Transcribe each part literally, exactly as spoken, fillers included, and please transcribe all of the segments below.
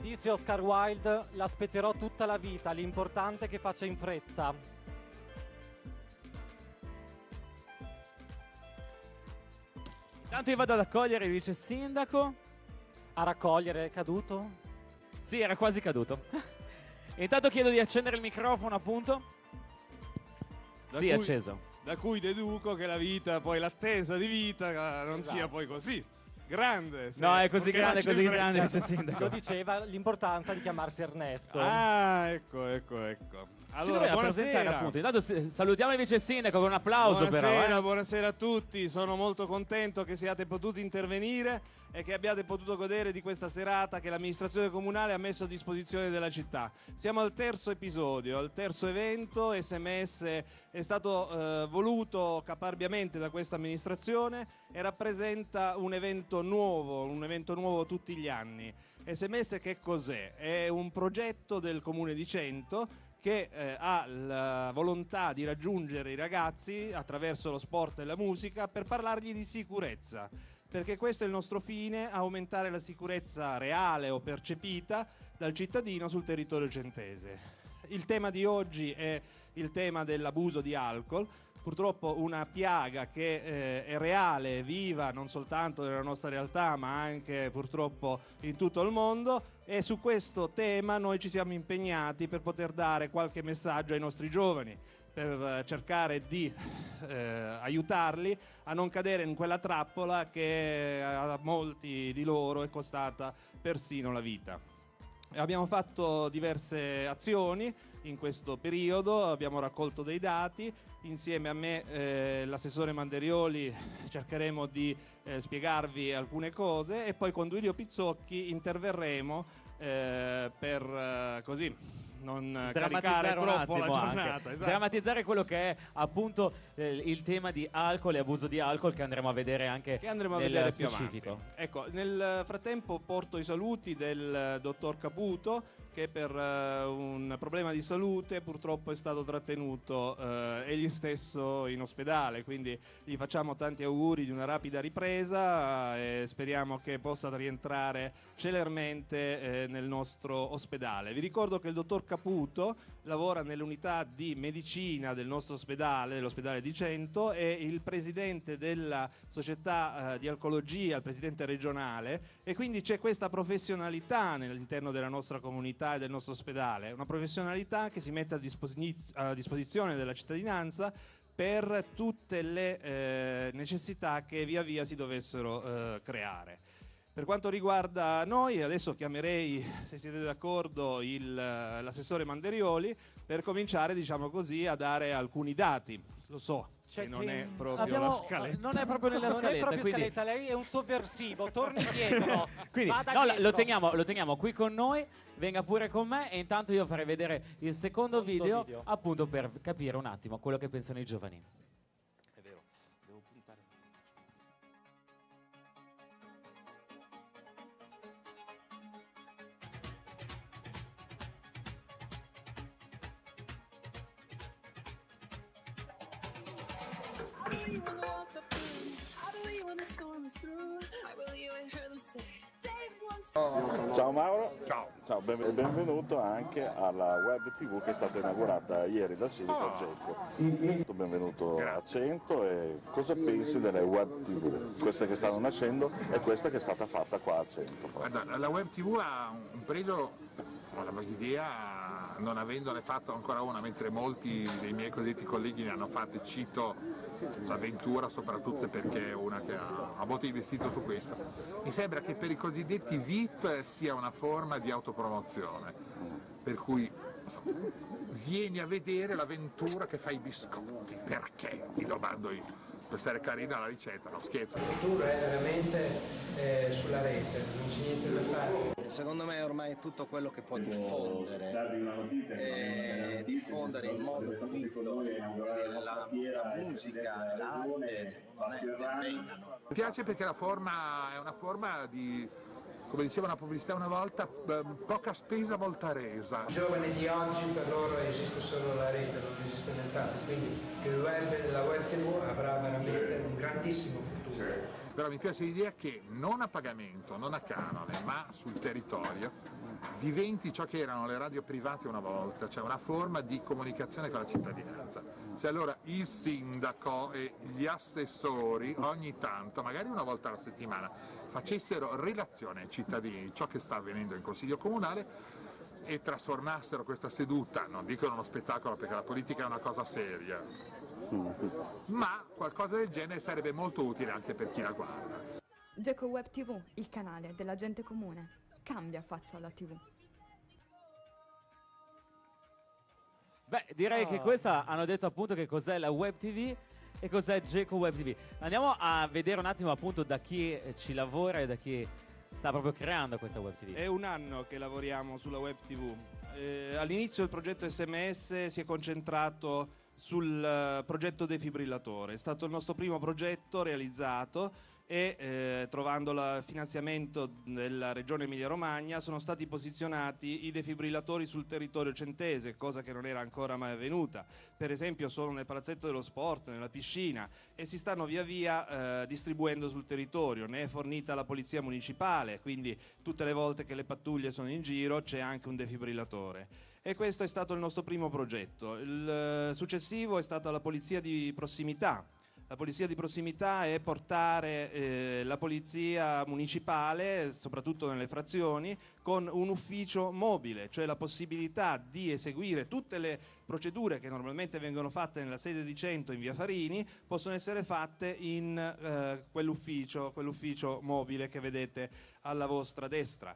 disse Oscar Wilde, l'aspetterò tutta la vita, l'importante è che faccia in fretta. Intanto io vado ad accogliere il vice sindaco. A raccogliere, è caduto? Sì, era quasi caduto. Intanto chiedo di accendere il microfono, appunto. Da Sì, cui, acceso. Da cui deduco che la vita, poi l'attesa di vita non esatto. sia poi così grande. No, è così grande, così grande, vice sindaco. Lo diceva l'importanza di chiamarsi Ernesto. Ah, ecco, ecco, ecco. Allora, Ci buonasera. Appunto. Intanto salutiamo il vice sindaco con un applauso. Buonasera, però, eh. buonasera a tutti. Sono molto contento che siate potuti intervenire e che abbiate potuto godere di questa serata che l'amministrazione comunale ha messo a disposizione della città. Siamo al terzo episodio, al terzo evento. S M S è stato eh, voluto caparbiamente da questa amministrazione e rappresenta un evento nuovo, un evento nuovo tutti gli anni. S M S che cos'è? È un progetto del Comune di Cento che eh, ha la volontà di raggiungere i ragazzi attraverso lo sport e la musica per parlargli di sicurezza, perché questo è il nostro fine: aumentare la sicurezza reale o percepita dal cittadino sul territorio centese. Il tema di oggi è il tema dell'abuso di alcol, purtroppo una piaga che eh, è reale, è viva non soltanto nella nostra realtà ma anche purtroppo in tutto il mondo, e su questo tema noi ci siamo impegnati per poter dare qualche messaggio ai nostri giovani, per cercare di eh, aiutarli a non cadere in quella trappola che a molti di loro è costata persino la vita. Abbiamo fatto diverse azioni in questo periodo, abbiamo raccolto dei dati. Insieme a me eh, l'assessore Manderioli cercheremo di eh, spiegarvi alcune cose e poi con Duilio Pizzocchi interverremo eh, per eh, così non caricare troppo la giornata. Esatto. Drammatizzare quello che è appunto eh, il tema di alcol e abuso di alcol, che andremo a vedere anche che andremo nel a vedere specifico. Ecco, nel frattempo porto i saluti del dottor Caputo, che per uh, un problema di salute purtroppo è stato trattenuto uh, egli stesso in ospedale, quindi gli facciamo tanti auguri di una rapida ripresa uh, e speriamo che possa rientrare celermente uh, nel nostro ospedale. Vi ricordo che il dottor Caputo lavora nell'unità di medicina del nostro ospedale, dell'ospedale di Cento, è il presidente della società uh, di alcologia, il presidente regionale, e quindi c'è questa professionalità all'interno della nostra comunità e del nostro ospedale, una professionalità che si mette a, disposiz- a disposizione della cittadinanza per tutte le eh, necessità che via via si dovessero eh, creare. Per quanto riguarda noi, adesso chiamerei, se siete d'accordo, il, l'assessore Manderioli per cominciare, diciamo così, a dare alcuni dati. Lo so, che non è proprio abbiamo, la scaletta. Non è proprio nella non scaletta. È proprio quindi... scaletta, lei è un sovversivo, torni dietro. quindi vada no, dietro. lo, teniamo, lo teniamo qui con noi, venga pure con me e intanto io farei vedere il secondo, secondo video, video, appunto per capire un attimo quello che pensano i giovani. È vero, devo puntare. Ciao Mauro, ciao, ciao ben, benvenuto anche alla web tv che è stata inaugurata ieri dal sindaco oh. Cecco. Benvenuto Grazie. A Cento. E cosa pensi delle web tv? Queste che stanno nascendo e questa che è stata fatta qua a Cento? Guarda, la web tv ha un pregio, ho la mia idea, non avendone fatto ancora una, mentre molti dei miei cosiddetti colleghi ne hanno fatte, cito l'avventura soprattutto perché è una che ha, ha molto investito su questo. Mi sembra che per i cosiddetti V I P sia una forma di autopromozione, per cui so, vieni a vedere l'avventura che fa i biscotti, perché? Ti domando io. Per essere carina la ricetta, no scherzo. Il futuro è veramente eh, sulla rete, non c'è niente da fare. Secondo me ormai tutto quello che può diffondere, eh, diffondere in modo pulito la, la musica, l'arte, secondo me vengano. Mi piace perché la forma è una forma di, come diceva una pubblicità una volta, poca spesa, molta resa. I giovani di oggi, per loro esiste solo la rete, non esiste nient'altro, quindi il web, la web tv avrà veramente un grandissimo futuro. Però mi piace l'idea che non a pagamento, non a canone, ma sul territorio diventi ciò che erano le radio private una volta, cioè una forma di comunicazione con la cittadinanza. Se allora il sindaco e gli assessori ogni tanto, magari una volta alla settimana, facessero relazione ai cittadini di ciò che sta avvenendo in Consiglio Comunale e trasformassero questa seduta, non dico in uno spettacolo perché la politica è una cosa seria, ma qualcosa del genere sarebbe molto utile anche per chi la guarda. Geco Web tivù, il canale della gente comune. Cambia faccia alla tivù. Beh, direi Oh. che questa hanno detto appunto che cos'è la Web ti vu e cos'è Geco Web ti vu. Andiamo a vedere un attimo appunto da chi eh, ci lavora e da chi sta proprio creando questa Web ti vu. È un anno che lavoriamo sulla Web tivù. Eh, all'inizio il progetto S M S si è concentrato sul eh, progetto defibrillatore. È stato il nostro primo progetto realizzato e eh, trovando il finanziamento della regione Emilia-Romagna sono stati posizionati i defibrillatori sul territorio centese, cosa che non era ancora mai avvenuta. Per esempio solo nel palazzetto dello sport, nella piscina, e si stanno via via eh, distribuendo sul territorio. Ne è fornita la polizia municipale, quindi tutte le volte che le pattuglie sono in giro c'è anche un defibrillatore. E questo è stato il nostro primo progetto. Il eh, successivo è stata la polizia di prossimità. La polizia di prossimità è portare eh, la polizia municipale, soprattutto nelle frazioni, con un ufficio mobile, cioè la possibilità di eseguire tutte le procedure che normalmente vengono fatte nella sede di Cento in via Farini, possono essere fatte in eh, quell'ufficio, quell'ufficio mobile che vedete alla vostra destra.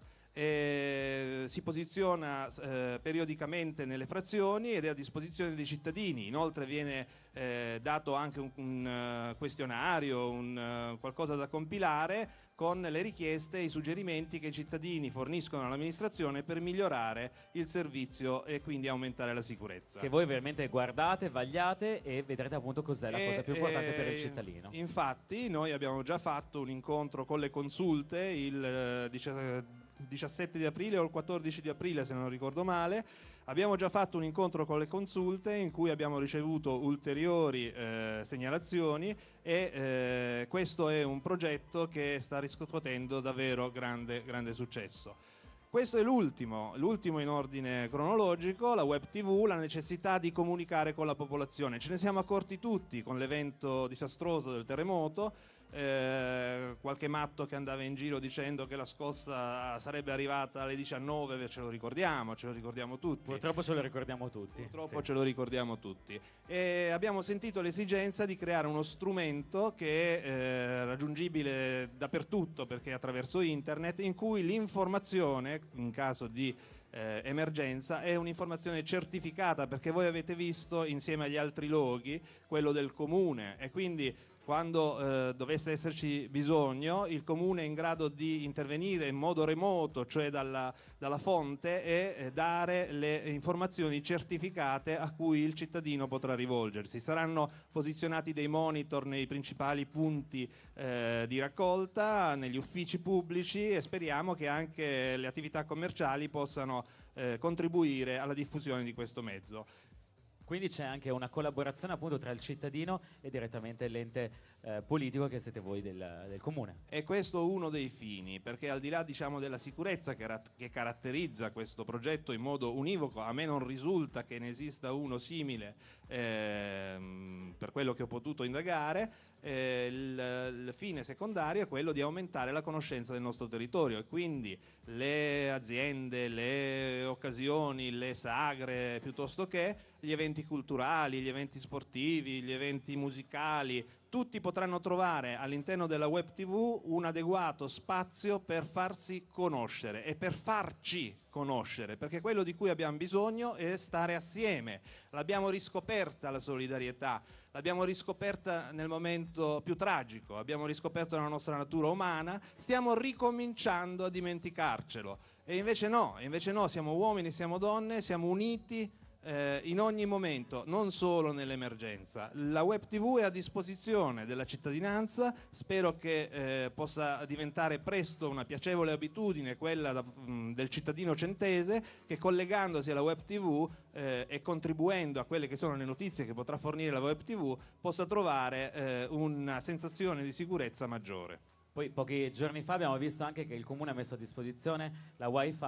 E si posiziona eh, periodicamente nelle frazioni ed è a disposizione dei cittadini. Inoltre viene eh, dato anche un, un uh, questionario, un, uh, qualcosa da compilare con le richieste e i suggerimenti che i cittadini forniscono all'amministrazione per migliorare il servizio e quindi aumentare la sicurezza. Che voi veramente guardate, vagliate e vedrete appunto cos'è la E, cosa più importante eh, per il cittadino. Infatti noi abbiamo già fatto un incontro con le consulte il eh, diciassette di aprile o il quattordici di aprile, se non ricordo male. Abbiamo già fatto un incontro con le consulte in cui abbiamo ricevuto ulteriori eh, segnalazioni e eh, questo è un progetto che sta riscuotendo davvero grande, grande successo. Questo è l'ultimo, l'ultimo in ordine cronologico, la Web tivù, la necessità di comunicare con la popolazione. Ce ne siamo accorti tutti con l'evento disastroso del terremoto. Eh, qualche matto che andava in giro dicendo che la scossa sarebbe arrivata alle diciannove, ce lo ricordiamo, ce lo ricordiamo tutti. Purtroppo ce lo ricordiamo tutti. Purtroppo sì. ce lo ricordiamo tutti. E abbiamo sentito l'esigenza di creare uno strumento che è eh, raggiungibile dappertutto perché è attraverso internet, in cui l'informazione, in caso di eh, emergenza, è un'informazione certificata, perché voi avete visto insieme agli altri loghi quello del comune e quindi quando eh, dovesse esserci bisogno, il comune è in grado di intervenire in modo remoto, cioè dalla, dalla fonte, e eh, dare le informazioni certificate a cui il cittadino potrà rivolgersi. Saranno posizionati dei monitor nei principali punti eh, di raccolta, negli uffici pubblici, e speriamo che anche le attività commerciali possano eh, contribuire alla diffusione di questo mezzo. Quindi c'è anche una collaborazione appunto tra il cittadino e direttamente l'ente eh, politico che siete voi del, del comune. E questo è uno dei fini, perché al di là, diciamo, della sicurezza che, rat- che caratterizza questo progetto in modo univoco, a me non risulta che ne esista uno simile ehm, per quello che ho potuto indagare. Eh, il, il fine secondario è quello di aumentare la conoscenza del nostro territorio, e quindi le aziende, le occasioni, le sagre, piuttosto che gli eventi culturali, gli eventi sportivi, gli eventi musicali, tutti potranno trovare all'interno della Web tivù un adeguato spazio per farsi conoscere e per farci conoscere, perché quello di cui abbiamo bisogno è stare assieme. L'abbiamo riscoperta la solidarietà, l'abbiamo riscoperta nel momento più tragico, abbiamo riscoperto la nostra natura umana, stiamo ricominciando a dimenticarcelo. E invece no, invece no, siamo uomini, siamo donne, siamo uniti eh, in ogni momento, non solo nell'emergenza. La Web tivù è a disposizione della cittadinanza, spero che eh, possa diventare presto una piacevole abitudine quella da, mh, del cittadino centese, che collegandosi alla Web tivù eh, e contribuendo a quelle che sono le notizie che potrà fornire la Web tivù possa trovare eh, una sensazione di sicurezza maggiore. Poi pochi giorni fa abbiamo visto anche che il comune ha messo a disposizione la wifi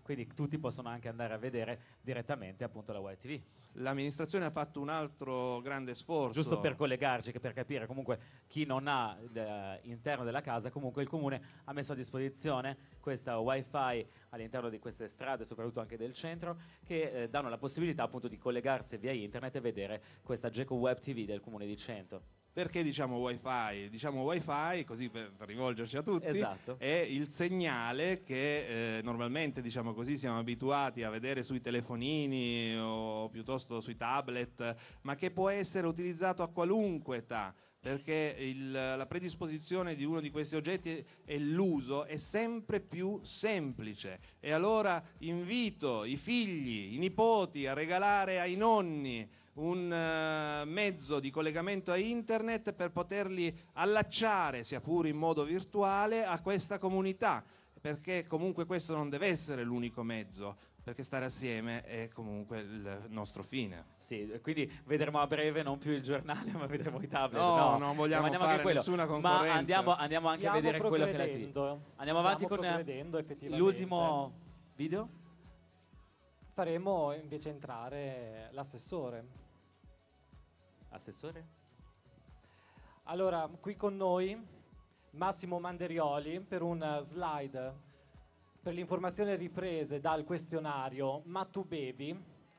quindi tutti possono anche andare a vedere direttamente appunto la web tivù. L'amministrazione ha fatto un altro grande sforzo. Giusto per collegarci, che per capire comunque chi non ha l'interno della casa, comunque il comune ha messo a disposizione questa wifi all'interno di queste strade, soprattutto anche del centro, che eh, danno la possibilità appunto di collegarsi via internet e vedere questa Geco Web tivù del comune di Cento. Perché diciamo wifi? Diciamo wifi, così per, per rivolgerci a tutti, esatto. È il segnale che eh, normalmente, diciamo così, siamo abituati a vedere sui telefonini o piuttosto sui tablet, ma che può essere utilizzato a qualunque età, perché il, la predisposizione di uno di questi oggetti e l'uso è sempre più semplice. E allora invito i figli, i nipoti a regalare ai nonni un uh, mezzo di collegamento a internet per poterli allacciare, sia pure in modo virtuale, a questa comunità, perché comunque questo non deve essere l'unico mezzo, perché stare assieme è comunque il nostro fine. Sì, quindi vedremo a breve non più il giornale, ma vedremo i tablet. No, no non vogliamo andiamo fare nessuna concorrenza. Ma andiamo, andiamo anche Stiamo a vedere quello che è la tivù. Andiamo avanti con l'ultimo video. Faremo invece entrare l'assessore. Assessore? Allora, qui con noi Massimo Manderioli per un slide per le informazioni riprese dal questionario Ma tu bevi?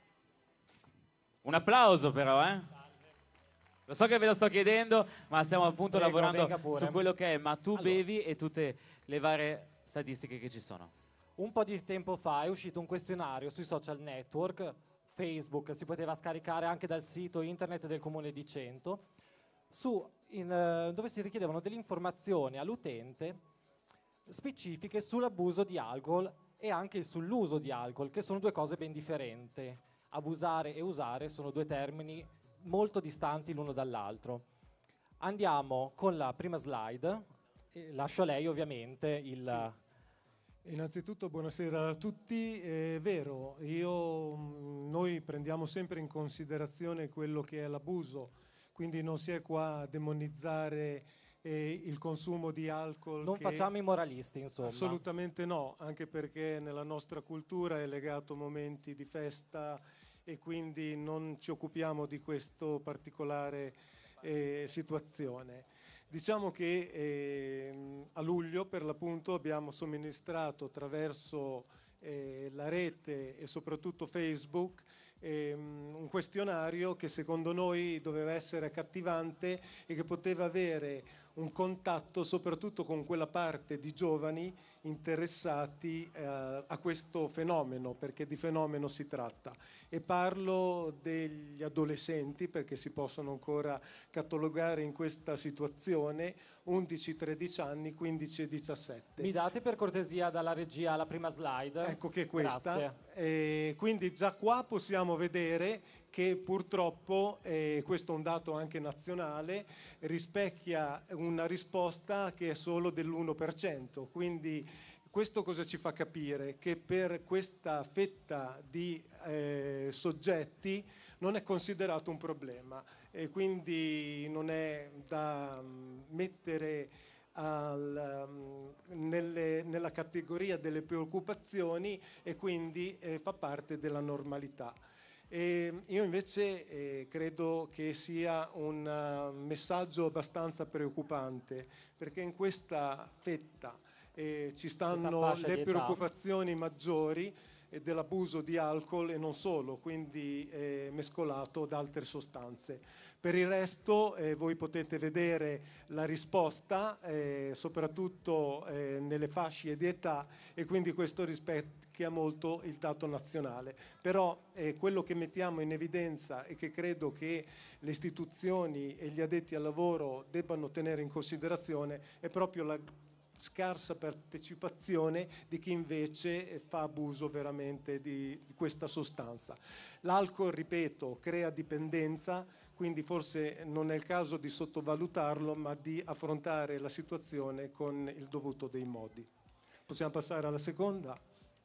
Un applauso però, eh? Lo so che ve lo sto chiedendo, ma stiamo appunto Prego, lavorando su quello che è Ma tu allora. bevi e tutte le varie statistiche che ci sono. Un po' di tempo fa è uscito un questionario sui social network, Facebook, si poteva scaricare anche dal sito internet del Comune di Cento, su, in, uh, dove si richiedevano delle informazioni all'utente specifiche sull'abuso di alcol e anche sull'uso di alcol, che sono due cose ben differenti. Abusare e usare sono due termini molto distanti l'uno dall'altro. Andiamo con la prima slide, e lascio a lei ovviamente il... Sì. Innanzitutto buonasera a tutti, è vero, io, noi prendiamo sempre in considerazione quello che è l'abuso, quindi non si è qua a demonizzare eh, il consumo di alcol. Non che facciamo i moralisti, insomma. Assolutamente no, anche perché nella nostra cultura è legato a momenti di festa e quindi non ci occupiamo di questa particolare eh, situazione. Diciamo che eh, a luglio per l'appunto abbiamo somministrato attraverso eh, la rete e soprattutto Facebook eh, un questionario che secondo noi doveva essere accattivante e che poteva avere un contatto soprattutto con quella parte di giovani interessati eh, a questo fenomeno, perché di fenomeno si tratta. E parlo degli adolescenti, perché si possono ancora catalogare in questa situazione, undici tredici anni, quindici e diciassette. Mi date per cortesia dalla regia la prima slide? Ecco che è questa. Grazie. E quindi già qua possiamo vedere che purtroppo, eh, questo è un dato anche nazionale, rispecchia una risposta che è solo dell'uno per cento. Quindi questo cosa ci fa capire? Che per questa fetta di eh, soggetti non è considerato un problema e quindi non è da um, mettere al, um, nelle, nella categoria delle preoccupazioni e quindi eh, fa parte della normalità. E io invece eh, credo che sia un uh, messaggio abbastanza preoccupante, perché in questa fetta eh, ci stanno le preoccupazioni maggiori eh, dell'abuso di alcol e non solo, quindi eh, mescolato ad altre sostanze. Per il resto eh, voi potete vedere la risposta, eh, soprattutto eh, nelle fasce di età, e quindi questo rispecchia molto il dato nazionale. Però eh, quello che mettiamo in evidenza e che credo che le istituzioni e gli addetti al lavoro debbano tenere in considerazione è proprio la scarsa partecipazione di chi invece fa abuso veramente di, di questa sostanza. L'alcol, ripeto, crea dipendenza, quindi forse non è il caso di sottovalutarlo, ma di affrontare la situazione con il dovuto dei modi. Possiamo passare alla seconda?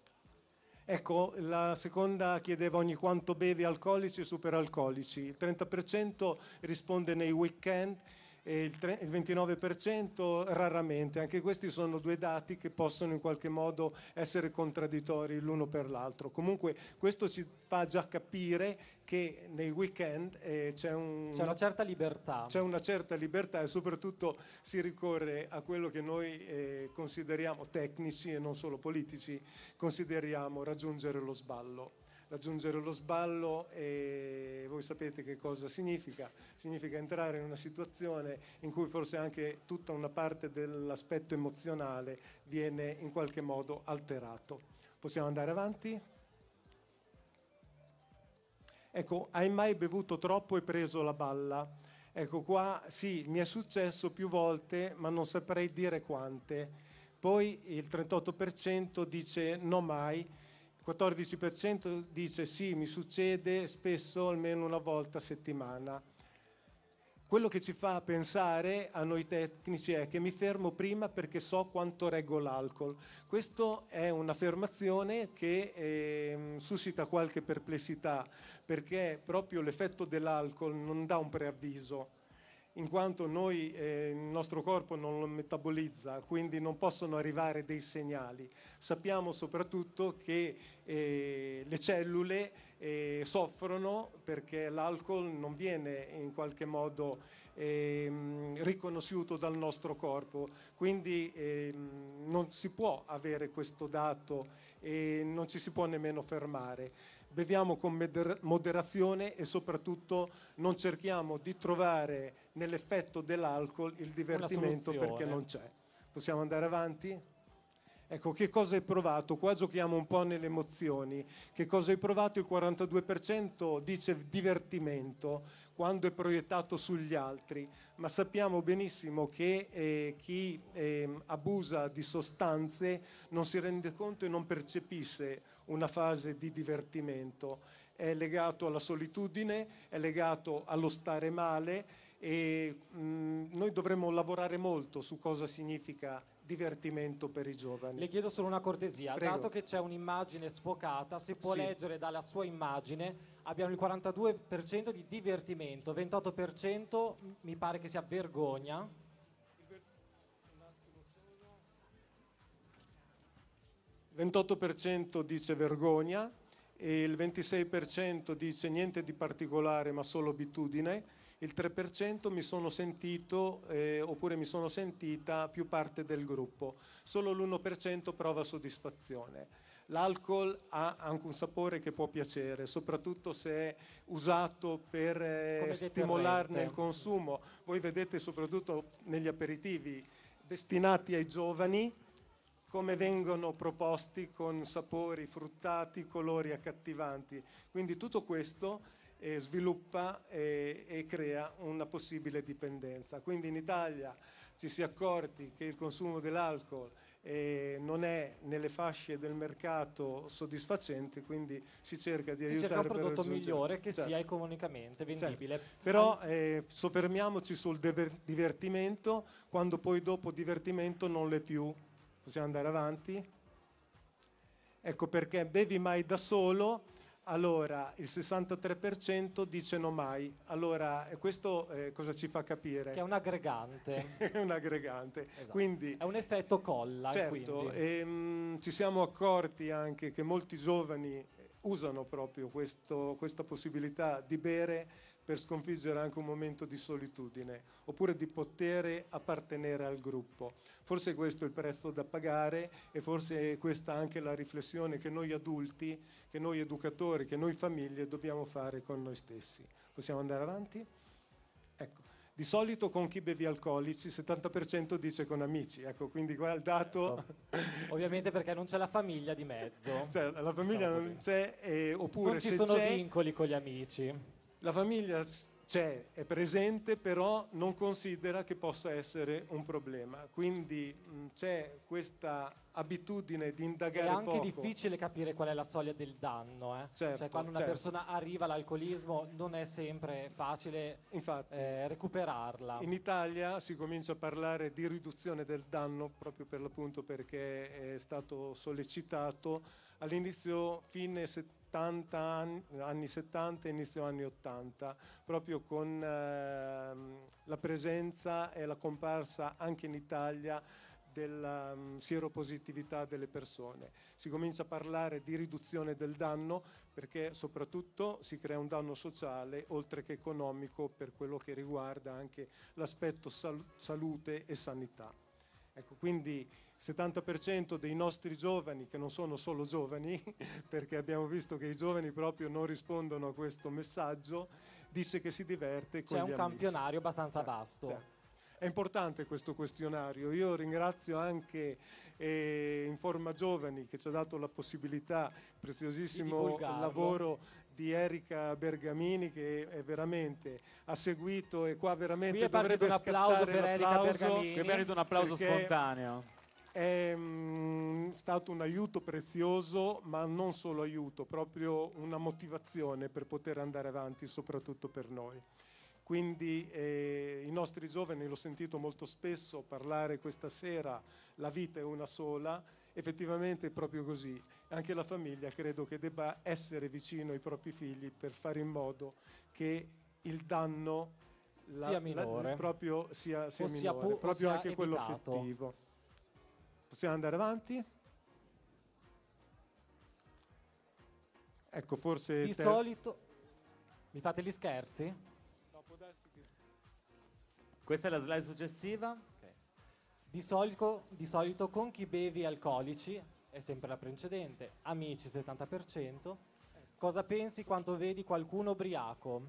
Ecco, la seconda chiedeva ogni quanto bevi alcolici e superalcolici. Il trenta per cento risponde nei weekend, e il, tre, il ventinove per cento raramente. Anche questi sono due dati che possono in qualche modo essere contraddittori l'uno per l'altro. Comunque questo ci fa già capire che nei weekend eh, c'è, un, c'è una certa libertà. C'è una certa libertà e soprattutto si ricorre a quello che noi eh, consideriamo tecnici e non solo politici, consideriamo raggiungere lo sballo. Raggiungere lo sballo, e voi sapete che cosa significa. Significa entrare in una situazione in cui forse anche tutta una parte dell'aspetto emozionale viene in qualche modo alterato. Possiamo andare avanti? Ecco, hai mai bevuto troppo e preso la balla? Ecco qua, sì, mi è successo più volte, ma non saprei dire quante. Poi il trentotto per cento dice no mai, il quattordici per cento dice sì, mi succede spesso almeno una volta a settimana. Quello che ci fa pensare a noi tecnici è che mi fermo prima perché so quanto reggo l'alcol. Questa è un'affermazione che eh, suscita qualche perplessità, perché proprio l'effetto dell'alcol non dà un preavviso, in quanto noi, eh, il nostro corpo non lo metabolizza, quindi non possono arrivare dei segnali. Sappiamo soprattutto che eh, le cellule eh, soffrono perché l'alcol non viene in qualche modo eh, riconosciuto dal nostro corpo, quindi eh, non si può avere questo dato e non ci si può nemmeno fermare. Beviamo con moderazione e soprattutto non cerchiamo di trovare nell'effetto dell'alcol il divertimento, perché non c'è. Possiamo andare avanti? Ecco, che cosa hai provato? Qua giochiamo un po' nelle emozioni. Che cosa hai provato? Il quarantadue per cento dice divertimento quando è proiettato sugli altri, ma sappiamo benissimo che eh, chi eh, abusa di sostanze non si rende conto e non percepisce una fase di divertimento. È legato alla solitudine, è legato allo stare male e mh, noi dovremmo lavorare molto su cosa significa divertimento per i giovani. Le chiedo solo una cortesia, Prego. Dato che c'è un'immagine sfocata, se può Sì. leggere dalla sua immagine, abbiamo il quarantadue per cento di divertimento, ventotto per cento mi pare che sia vergogna. ventotto per cento dice vergogna e il ventisei per cento dice niente di particolare ma solo abitudine. Il tre per cento mi sono sentito eh, oppure mi sono sentita più parte del gruppo. Solo l'uno per cento prova soddisfazione. L'alcol ha anche un sapore che può piacere, soprattutto se è usato per eh, stimolarne il consumo. Voi vedete soprattutto negli aperitivi destinati ai giovani come vengono proposti con sapori fruttati, colori accattivanti. Quindi tutto questo E sviluppa e, e crea una possibile dipendenza. Quindi in Italia ci si è accorti che il consumo dell'alcol eh, non è nelle fasce del mercato soddisfacente, quindi si cerca di si aiutare cerca un per prodotto raggiungere. migliore che Certo. sia economicamente vendibile. Certo. Però eh, soffermiamoci sul dever- divertimento, quando poi dopo divertimento non l'è più. Possiamo andare avanti? Ecco perché bevi mai da solo. Allora, il sessantatré per cento dice no mai. Allora, questo eh, cosa ci fa capire? Che è un aggregante. È un aggregante. Esatto. Quindi, è un effetto colla. certo, ehm, ci siamo accorti anche che molti giovani usano proprio questo, questa possibilità di bere per sconfiggere anche un momento di solitudine, oppure di poter appartenere al gruppo. Forse questo è il prezzo da pagare e forse è questa anche la riflessione che noi adulti, che noi educatori, che noi famiglie dobbiamo fare con noi stessi. Possiamo andare avanti? Ecco. Di solito con chi bevi alcolici, il settanta per cento dice con amici, ecco, quindi qua il dato... Ovviamente perché non c'è la famiglia di mezzo. Cioè, la famiglia diciamo non c'è, eh, oppure non ci se sono c'è, vincoli con gli amici. La famiglia c'è, è presente, però non considera che possa essere un problema. Quindi mh, c'è questa abitudine di indagare è anche poco. difficile capire qual è la soglia del danno, eh? Certo, cioè quando una certo. persona arriva all'alcolismo non è sempre facile Infatti, eh, recuperarla. In Italia si comincia a parlare di riduzione del danno proprio per l'appunto perché è stato sollecitato all'inizio fine settembre settanta anni, anni settanta, inizio anni ottanta, proprio con ehm, la presenza e la comparsa anche in Italia della um, sieropositività delle persone. Si comincia a parlare di riduzione del danno perché soprattutto si crea un danno sociale oltre che economico per quello che riguarda anche l'aspetto sal- salute e sanità. Ecco, quindi settanta per cento dei nostri giovani, che non sono solo giovani, perché abbiamo visto che i giovani proprio non rispondono a questo messaggio, dice che si diverte con C'è gli un amici. campionario abbastanza C'è, vasto. c'è. È importante questo questionario. Io ringrazio anche eh, Informa Giovani che ci ha dato la possibilità, preziosissimo lavoro di Erika Bergamini che è veramente ha seguito e qua veramente Qui è partito dovrete un applauso scattare per Erika l'applauso. Bergamini. Qui merita un applauso spontaneo. È mm, stato un aiuto prezioso, ma non solo aiuto, proprio una motivazione per poter andare avanti, soprattutto per noi. Quindi eh, i nostri giovani, l'ho sentito molto spesso parlare questa sera, la vita è una sola, effettivamente è proprio così. Anche la famiglia credo che debba essere vicino ai propri figli per fare in modo che il danno la, sia minore, la, proprio sia, sia o sia minore, pu- proprio sia anche quello evitato. affettivo. Possiamo andare avanti? Ecco, forse... Di te... solito... Mi fate gli scherzi? Questa è la slide successiva. Okay. Di, solito, di solito con chi bevi alcolici, è sempre la precedente, amici settanta per cento. Cosa pensi quando vedi qualcuno ubriaco?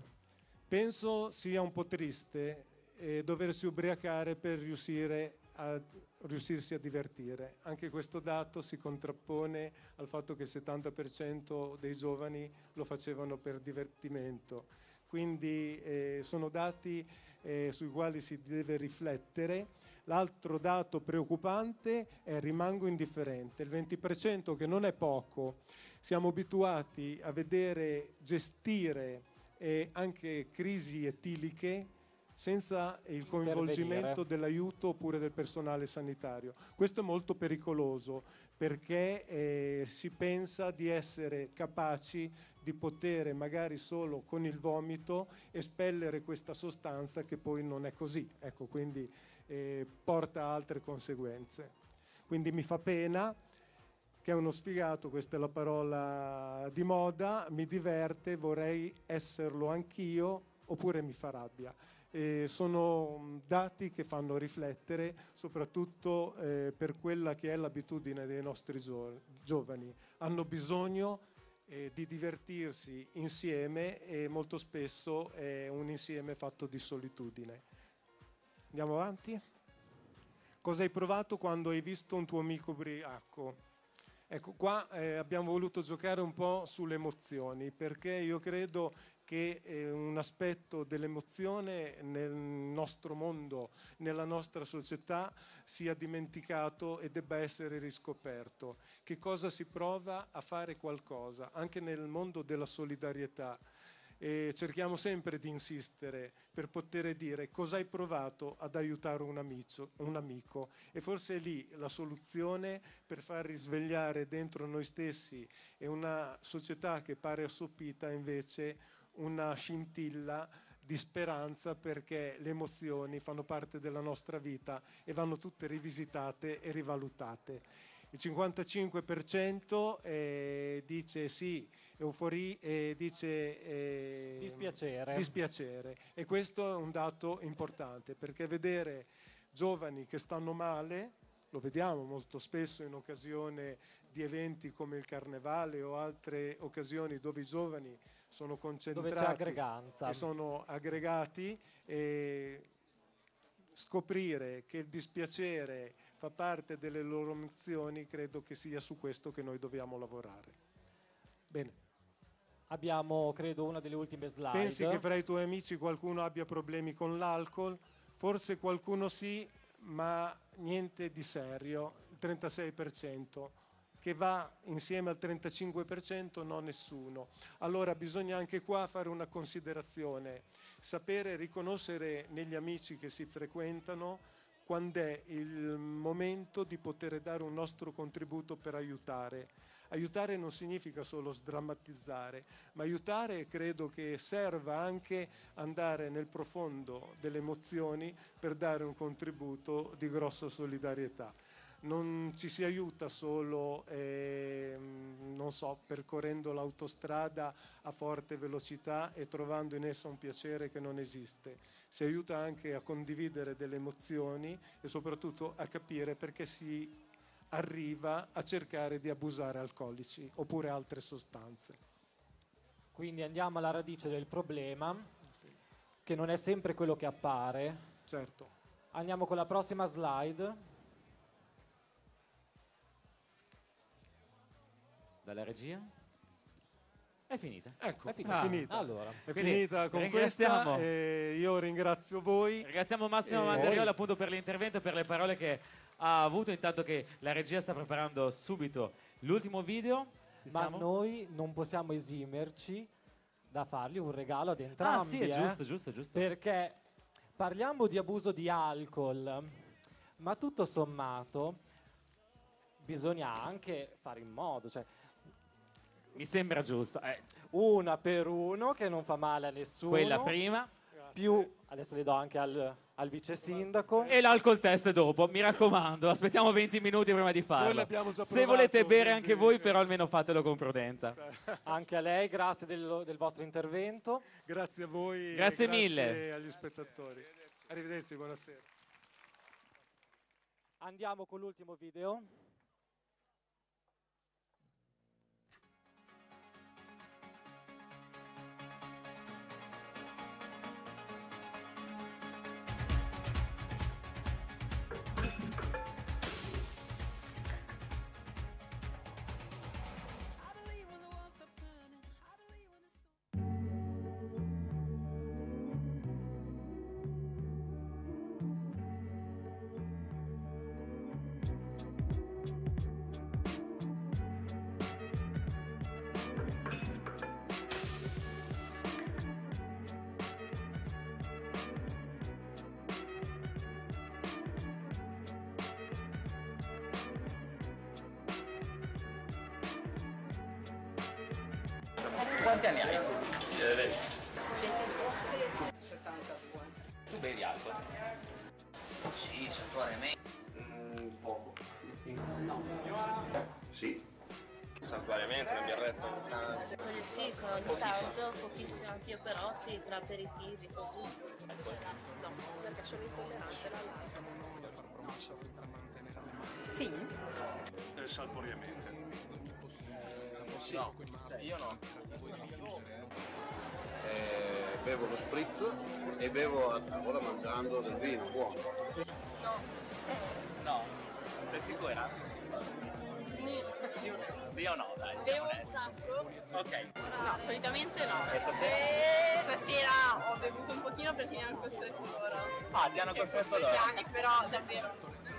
Penso sia un po' triste eh, doversi ubriacare per riuscire a, riuscirsi a divertire. Anche questo dato si contrappone al fatto che il settanta per cento dei giovani lo facevano per divertimento. Quindi eh, sono dati eh, sui quali si deve riflettere. L'altro dato preoccupante è rimango indifferente, il venti per cento che non è poco. Siamo abituati a vedere gestire eh, anche crisi etiliche senza il coinvolgimento dell'aiuto oppure del personale sanitario. Questo è molto pericoloso perché eh, si pensa di essere capaci di poter magari solo con il vomito espellere questa sostanza che poi non è così, ecco, quindi eh, porta a altre conseguenze. Quindi mi fa pena che è uno sfigato, questa è la parola di moda, mi diverte, vorrei esserlo anch'io, oppure mi fa rabbia. Eh, sono dati che fanno riflettere, soprattutto eh, per quella che è l'abitudine dei nostri gio- giovani. Hanno bisogno eh, di divertirsi insieme e molto spesso è un insieme fatto di solitudine. Andiamo avanti? Cosa hai provato quando hai visto un tuo amico ubriaco? Ecco, qua eh, abbiamo voluto giocare un po' sulle emozioni, perché io credo che eh, un aspetto dell'emozione nel nostro mondo, nella nostra società, sia dimenticato e debba essere riscoperto. Che cosa si prova a fare qualcosa, anche nel mondo della solidarietà. E cerchiamo sempre di insistere per poter dire cosa hai provato ad aiutare un amico, un amico e forse è lì la soluzione per far risvegliare dentro noi stessi e una società che pare assopita invece una scintilla di speranza, perché le emozioni fanno parte della nostra vita e vanno tutte rivisitate e rivalutate. Il cinquantacinque per cento eh, dice sì, euforia, eh, dice eh, dispiacere. dispiacere. E questo è un dato importante, perché vedere giovani che stanno male, lo vediamo molto spesso in occasione di eventi come il Carnevale o altre occasioni dove i giovani sono concentrati, dove c'è aggreganza, e sono aggregati, e scoprire che il dispiacere fa parte delle loro emozioni, credo che sia su questo che noi dobbiamo lavorare. Bene. Abbiamo, credo, una delle ultime slide. Pensi che fra i tuoi amici qualcuno abbia problemi con l'alcol? Forse qualcuno sì, ma niente di serio, il trentasei per cento. Che va insieme al trentacinque per cento no nessuno. Allora bisogna anche qua fare una considerazione, sapere riconoscere negli amici che si frequentano quando è il momento di poter dare un nostro contributo per aiutare. Aiutare non significa solo sdrammatizzare, ma aiutare credo che serva anche andare nel profondo delle emozioni per dare un contributo di grossa solidarietà. Non ci si aiuta solo, eh, non so, percorrendo l'autostrada a forte velocità e trovando in essa un piacere che non esiste. Si aiuta anche a condividere delle emozioni e soprattutto a capire perché si arriva a cercare di abusare alcolici oppure altre sostanze. Quindi andiamo alla radice del problema, che non è sempre quello che appare. Certo. Andiamo con la prossima slide. Dalla regia? È finita. Ecco, è finita. è finita. Ah, allora. È Quindi finita con ringraziamo. questa. E io ringrazio voi. Ringraziamo Massimo E Mandariola voi. appunto per l'intervento e per le parole che ha avuto, intanto che la regia sta preparando subito l'ultimo video. Ci Ma siamo? noi non possiamo esimerci da fargli un regalo ad entrambi. Ah sì, è eh, giusto, giusto, giusto. Perché parliamo di abuso di alcol, ma tutto sommato bisogna anche fare in modo, cioè mi sembra giusto. Eh. Una per uno che non fa male a nessuno. Quella prima. Più, adesso le do anche al, al vice sindaco. E l'alcol test dopo, mi raccomando, aspettiamo venti minuti prima di farlo. Noi l'abbiamo già Se provato, volete bere quindi- anche voi, però almeno fatelo con prudenza. Anche a lei, grazie del, del vostro intervento. Grazie a voi. Grazie e mille. Grazie agli spettatori. Arrivederci, buonasera. Andiamo con l'ultimo video. Quanti anni hai? settantadue. Tu bevi alcol? Sì, saltuariamente. Mm, poco. No. Sì. Saltuariamente, una birretta? Quelli sì, ogni tanto, pochissimo anch'io, però sì, tra aperitivi, così. No, perché sono intollerante alla Sì? Del saltuariamente. Sì. No, cioè io no. Eh, bevo lo spritz e bevo a tavola mangiando del vino, buono. No. No. Sei sicura? Sì o no? Dai, siamo Bevo un onesti. sacco. Ok. No, solitamente no. E stasera? E stasera ho bevuto un pochino perché mi hanno costretto loro. Ah, ti hanno costretto Due loro? piani, però davvero.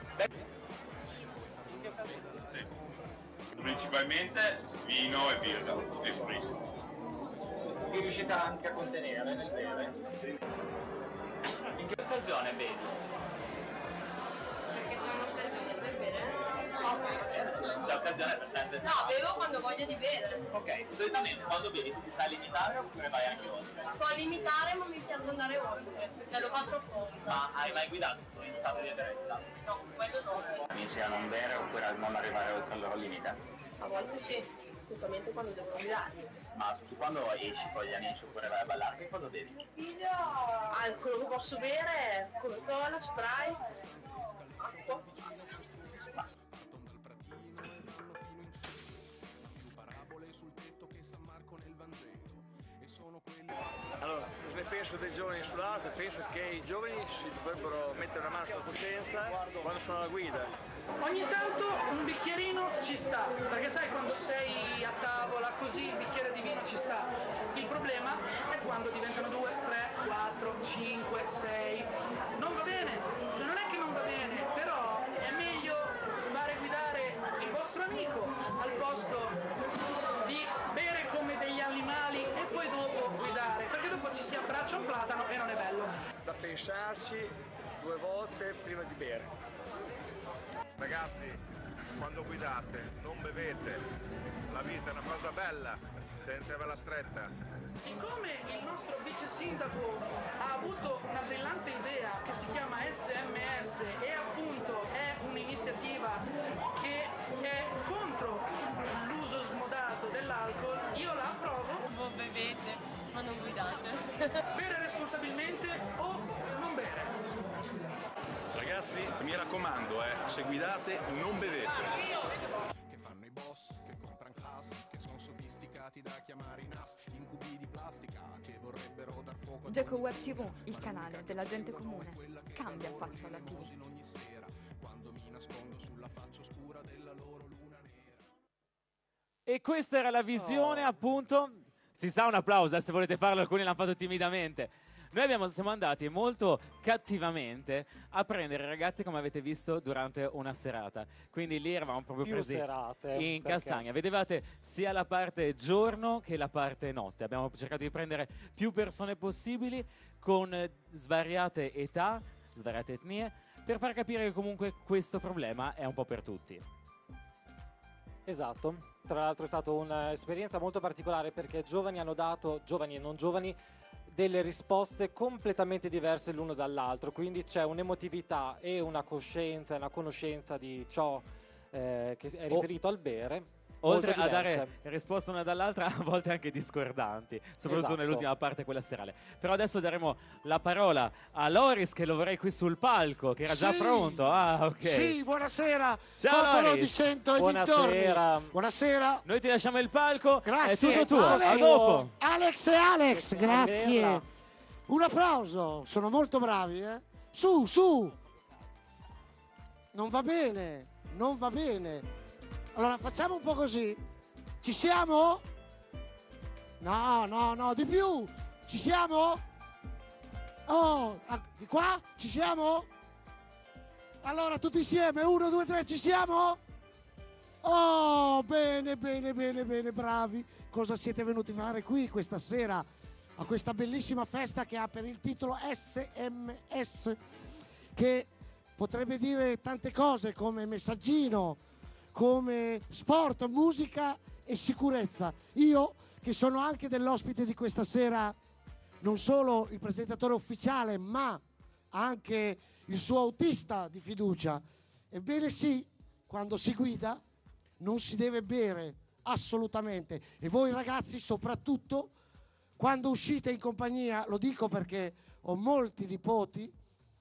Sì. Principalmente vino e birra e spritz. Vi riuscite anche a contenere nel bere? In che occasione bevi? Perché c'è un'occasione per bere? C'è occasione per te? se- No, bevo quando voglio di bere. Ok, solitamente quando bevi tu ti sai limitare oppure vai anche oltre? So limitare ma mi piace andare oltre. Cioè lo faccio apposta. Ma hai mai guidato in stato di ebbrezza? No, quello no. Amici a non bere oppure a non arrivare oltre il loro limite? A volte sì, specialmente quando devo guidare. Ma tu quando esci con gli amici oppure vai a ballare, che cosa bevi? Ah, quello che posso bere, Coca-Cola, Sprite, acqua, basta. Allora, cosa ne penso dei giovani sull'auto? Penso che i giovani si dovrebbero mettere una mano sulla coscienza quando sono alla guida. Ogni tanto un bicchierino ci sta, perché sai quando sei a tavola così il bicchiere di vino ci sta. Il problema è quando diventano due, tre, quattro, cinque, sei. Non va bene, cioè non è che non va bene, però è meglio fare guidare il vostro amico al posto di bere come degli animali e poi dopo guidare, perché dopo ci si abbraccia un platano e non è bello. Da pensarci due volte prima di bere. Ragazzi, quando guidate, non bevete. La vita è una cosa bella, tenetevela stretta. Siccome il nostro vice sindaco ha avuto una brillante idea che si chiama S M S e appunto è un'iniziativa che è contro l'uso smodato dell'alcol, io la approvo. Voi bevete, ma non guidate. Bere responsabilmente o non bere. Ragazzi, mi raccomando, eh, se guidate non bevete. Che fanno i boss, che comprano class, che sono sofisticati da chiamare i N A S, incubi di plastica che vorrebbero dar fuoco a Geco Web tivù, il canale della gente comune. Cambia faccia alla tivù. ogni sera, quando mi nascondo sulla faccia oscura della loro luna nera. E questa era la visione, Oh. appunto. Si sa un applauso, eh, se volete farlo, alcuni l'hanno fatto timidamente. Noi abbiamo, siamo andati molto cattivamente a prendere i ragazzi come avete visto durante una serata. Quindi lì eravamo proprio Più presi serate, in perché- castagna. Vedevate sia la parte giorno che la parte notte. Abbiamo cercato di prendere più persone possibili con eh, svariate età, svariate etnie, per far capire che comunque questo problema è un po' per tutti. Esatto, tra l'altro è stata un'esperienza molto particolare perché giovani hanno dato, giovani e non giovani, delle risposte completamente diverse l'uno dall'altro, quindi c'è un'emotività e una coscienza e una conoscenza di ciò eh, che è O- riferito al bere. Oltre molto a diverse. dare risposte una dall'altra, a volte anche discordanti, soprattutto Esatto. nell'ultima parte, quella serale. Però adesso daremo la parola a Loris, che lo vorrei qui sul palco, che era già Sì. pronto. Ah, ok. Sì, buonasera, Ciao, popolo Loris. di Cento e Buonasera. dintorni. Buonasera. Noi ti lasciamo il palco. Grazie. È tutto tuo. Alex, A dopo. Alex e Alex, grazie. Bella. Un applauso, sono molto bravi, eh. Su, su. Non va bene, non va bene. Allora facciamo un po' così. Ci siamo? No, no, no, di più. Ci siamo? Oh, ah, di qua? Ci siamo? Allora tutti insieme, uno, due, tre, ci siamo? Oh, bene, bene, bene, bene, bravi. Cosa siete venuti a fare qui questa sera a questa bellissima festa che ha per il titolo S M S, che potrebbe dire tante cose come messaggino, come sport, musica e sicurezza. Io, che sono anche dell'ospite di questa sera, non solo il presentatore ufficiale, ma anche il suo autista di fiducia. Ebbene sì, quando si guida non si deve bere assolutamente. E voi ragazzi soprattutto, quando uscite in compagnia, lo dico perché ho molti nipoti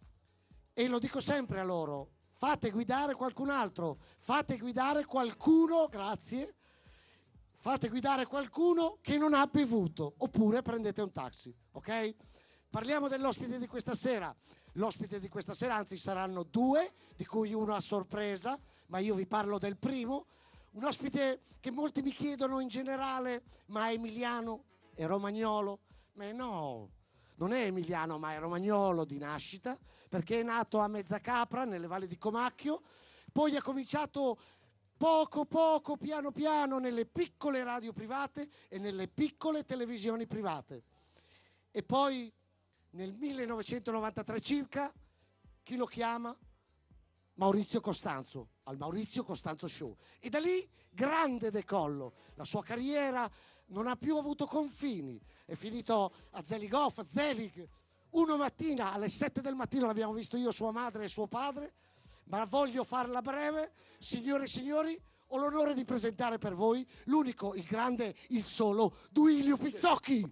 e lo dico sempre a loro, fate guidare qualcun altro, fate guidare qualcuno, grazie, fate guidare qualcuno che non ha bevuto, oppure prendete un taxi, ok? Parliamo dell'ospite di questa sera. L'ospite di questa sera, anzi saranno due, di cui uno a sorpresa, ma io vi parlo del primo. Un ospite che molti mi chiedono in generale, ma è emiliano, è romagnolo? Ma no, non è emiliano, ma è romagnolo di nascita, perché è nato a Mezzacapra, nelle valli di Comacchio, poi ha cominciato poco poco, piano piano, nelle piccole radio private e nelle piccole televisioni private. E poi nel millenovecentonovantatré circa, chi lo chiama? Maurizio Costanzo, al Maurizio Costanzo Show. E da lì grande decollo. La sua carriera non ha più avuto confini. È finito a Zelig Off, a Zelig. Una mattina, alle sette del mattino, l'abbiamo visto io, sua madre e suo padre. Ma voglio farla breve. Signore e signori, ho l'onore di presentare per voi l'unico, il grande, il solo Duilio Pizzocchi.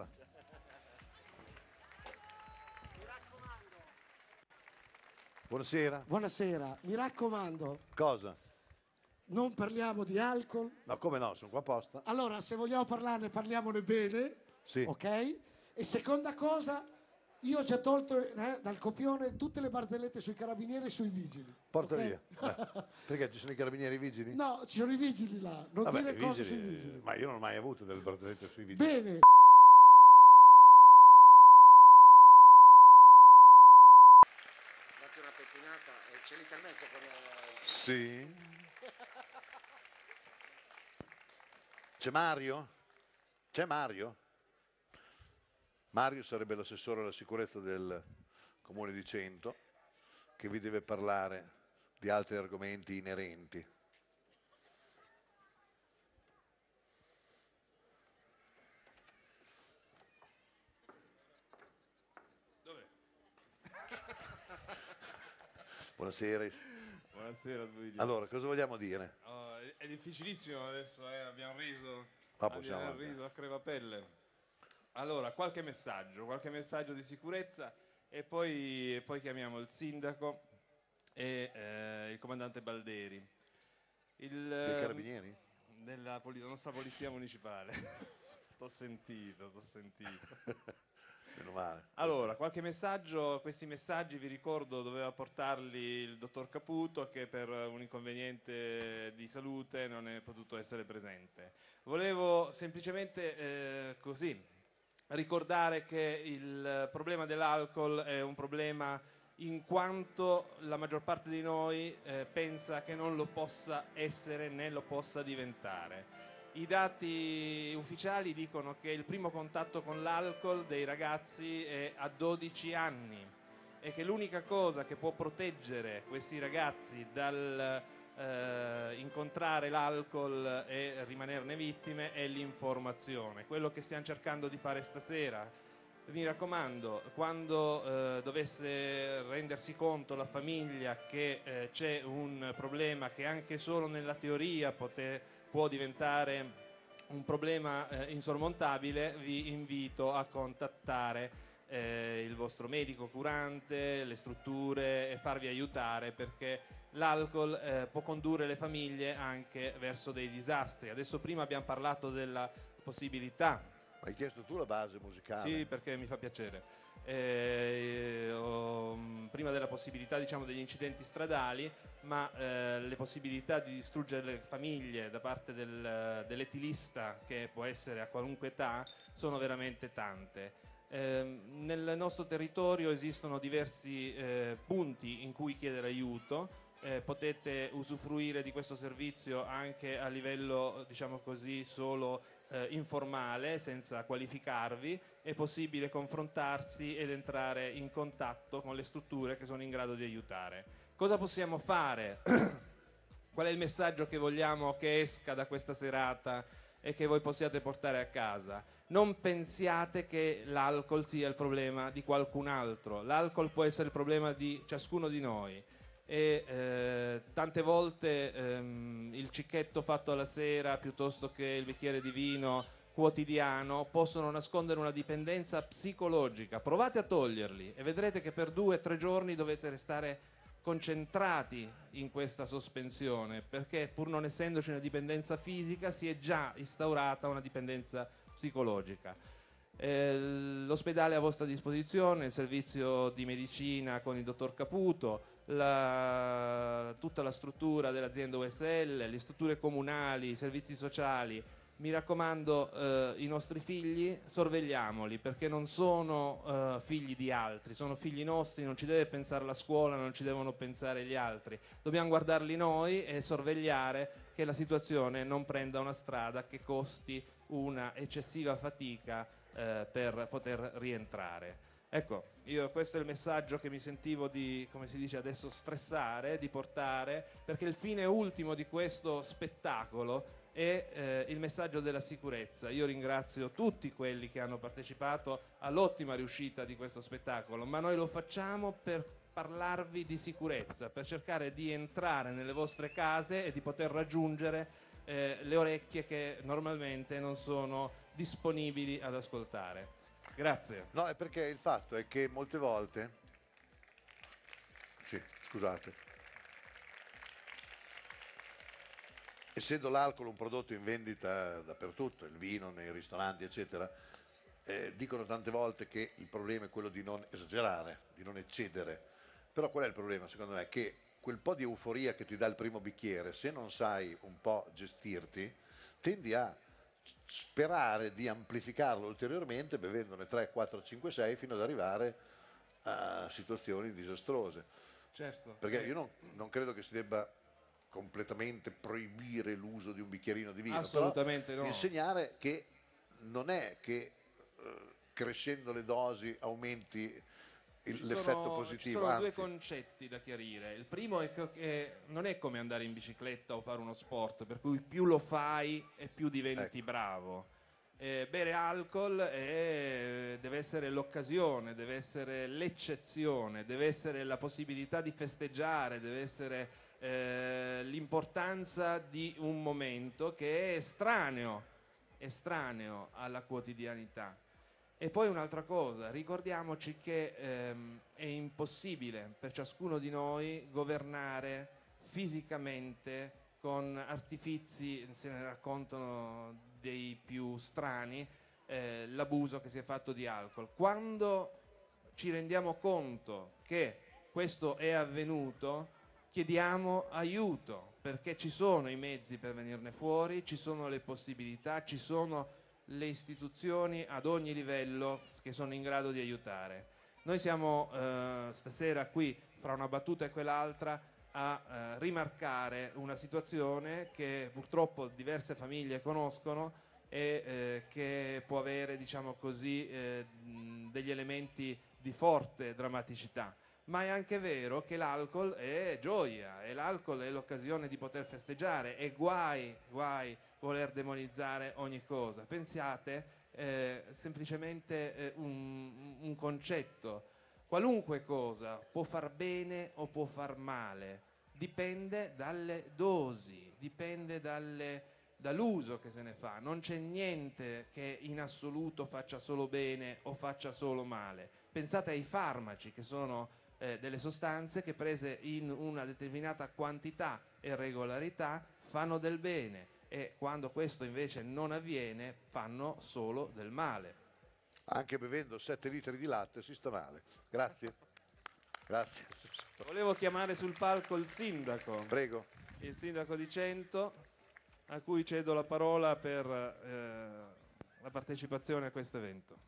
Buonasera. Buonasera, mi raccomando, Cosa? non parliamo di alcol. No, come no, sono qua apposta. Allora, se vogliamo parlarne, parliamone bene. Sì. Ok? E seconda cosa, io ho già tolto eh, dal copione tutte le barzellette sui carabinieri e sui vigili. Porta ok? via. Eh, Perché ci sono i carabinieri e i vigili? No, ci sono i vigili là, non Vabbè, dire i cose vigili, sui vigili. Ma io non ho mai avuto delle barzellette sui vigili. Bene. Una pettinata e c'è l'intermezzo come... Sì. C'è Mario? C'è Mario? Mario sarebbe l'assessore alla sicurezza del Comune di Cento, che vi deve parlare di altri argomenti inerenti. Buonasera. Buonasera a voi. Allora, cosa vogliamo dire? Oh, è, è difficilissimo adesso, eh? abbiamo riso, Ah, possiamo abbiamo anche. riso a crepapelle. Allora, qualche messaggio, qualche messaggio di sicurezza e poi, e poi chiamiamo il sindaco e eh, il comandante Balderi. Il, Dei carabinieri? Della poli- nostra polizia municipale. T'ho sentito, t'ho sentito. Meno male. Allora, qualche messaggio, questi messaggi vi ricordo doveva portarli il dottor Caputo che per un inconveniente di salute non è potuto essere presente. Volevo semplicemente eh, così ricordare che il problema dell'alcol è un problema in quanto la maggior parte di noi eh, pensa che non lo possa essere né lo possa diventare. I dati ufficiali dicono che il primo contatto con l'alcol dei ragazzi è a dodici anni e che l'unica cosa che può proteggere questi ragazzi dal eh, incontrare l'alcol e rimanerne vittime è l'informazione. Quello che stiamo cercando di fare stasera. Mi raccomando, quando eh, dovesse rendersi conto la famiglia che eh, c'è un problema che anche solo nella teoria pote, può diventare un problema eh, insormontabile, vi invito a contattare eh, il vostro medico curante, le strutture e farvi aiutare perché l'alcol eh, può condurre le famiglie anche verso dei disastri. Adesso prima abbiamo parlato della possibilità. Hai chiesto tu la base musicale? Sì, perché mi fa piacere. Eh, ho, prima della possibilità diciamo, degli incidenti stradali, ma eh, le possibilità di distruggere le famiglie da parte del, dell'etilista, che può essere a qualunque età, sono veramente tante. Eh, nel nostro territorio esistono diversi eh, punti in cui chiedere aiuto. Eh, potete usufruire di questo servizio anche a livello, diciamo così, solo eh, informale, senza qualificarvi. È possibile confrontarsi ed entrare in contatto con le strutture che sono in grado di aiutare. Cosa possiamo fare? Qual è il messaggio che vogliamo che esca da questa serata e che voi possiate portare a casa? Non pensiate che l'alcol sia il problema di qualcun altro. L'alcol può essere il problema di ciascuno di noi. E eh, tante volte ehm, il cicchetto fatto alla sera piuttosto che il bicchiere di vino quotidiano possono nascondere una dipendenza psicologica. Provate a toglierli e vedrete che per due o tre giorni dovete restare concentrati in questa sospensione, perché pur non essendoci una dipendenza fisica si è già instaurata una dipendenza psicologica. Eh, l'ospedale è a vostra disposizione, il servizio di medicina con il dottor Caputo, la, tutta la struttura dell'azienda U S L, le strutture comunali, i servizi sociali. Mi raccomando, eh, i nostri figli sorvegliamoli, perché non sono eh, figli di altri, sono figli nostri, non ci deve pensare la scuola, non ci devono pensare gli altri. Dobbiamo guardarli noi e sorvegliare che la situazione non prenda una strada che costi una eccessiva fatica eh, per poter rientrare. Ecco, io questo è il messaggio che mi sentivo di, come si dice adesso, stressare, di portare, perché il fine ultimo di questo spettacolo è eh, il messaggio della sicurezza. Io ringrazio tutti quelli che hanno partecipato all'ottima riuscita di questo spettacolo, ma noi lo facciamo per parlarvi di sicurezza, per cercare di entrare nelle vostre case e di poter raggiungere eh, le orecchie che normalmente non sono disponibili ad ascoltare. Grazie. No, è perché il fatto è che molte volte... Sì, scusate. Essendo l'alcol un prodotto in vendita dappertutto, il vino nei ristoranti, eccetera, eh, dicono tante volte che il problema è quello di non esagerare, di non eccedere. Però qual è il problema, secondo me? Che quel po' di euforia che ti dà il primo bicchiere, se non sai un po' gestirti, tendi a sperare di amplificarlo ulteriormente bevendone tre, quattro, cinque, sei fino ad arrivare a situazioni disastrose. Certo. Perché io non, non credo che si debba completamente proibire l'uso di un bicchierino di vino, assolutamente però no. Insegnare che non è che eh, crescendo le dosi aumenti il, Ci l'effetto sono, positivo. ci sono anzi. due concetti da chiarire. Il primo è che eh, non è come andare in bicicletta o fare uno sport, per cui più lo fai e più diventi ecco. bravo. Eh, bere alcol è, deve essere l'occasione, deve essere l'eccezione, deve essere la possibilità di festeggiare, deve essere eh, l'importanza di un momento che è estraneo, estraneo alla quotidianità. E poi un'altra cosa, ricordiamoci che ehm, è impossibile per ciascuno di noi governare fisicamente con artifizi, se ne raccontano dei più strani, eh, l'abuso che si è fatto di alcol. Quando ci rendiamo conto che questo è avvenuto, chiediamo aiuto, perché ci sono i mezzi per venirne fuori, ci sono le possibilità, ci sono le istituzioni ad ogni livello che sono in grado di aiutare. Noi siamo eh, stasera qui, fra una battuta e quell'altra, a eh, rimarcare una situazione che purtroppo diverse famiglie conoscono e eh, che può avere, diciamo così, eh, degli elementi di forte drammaticità. Ma è anche vero che l'alcol è gioia, e l'alcol è l'occasione di poter festeggiare, e guai, guai voler demonizzare ogni cosa. Pensiate eh, semplicemente eh, un, un concetto: qualunque cosa può far bene o può far male, dipende dalle dosi, dipende dalle, dall'uso che se ne fa. Non c'è niente che in assoluto faccia solo bene o faccia solo male. Pensate ai farmaci, che sono eh, delle sostanze che prese in una determinata quantità e regolarità fanno del bene, e quando questo invece non avviene fanno solo del male. Anche bevendo sette litri di latte si sta male. Grazie. Grazie. Volevo chiamare sul palco il sindaco. Prego. Il sindaco di Cento, a cui cedo la parola per eh, la partecipazione a questo evento.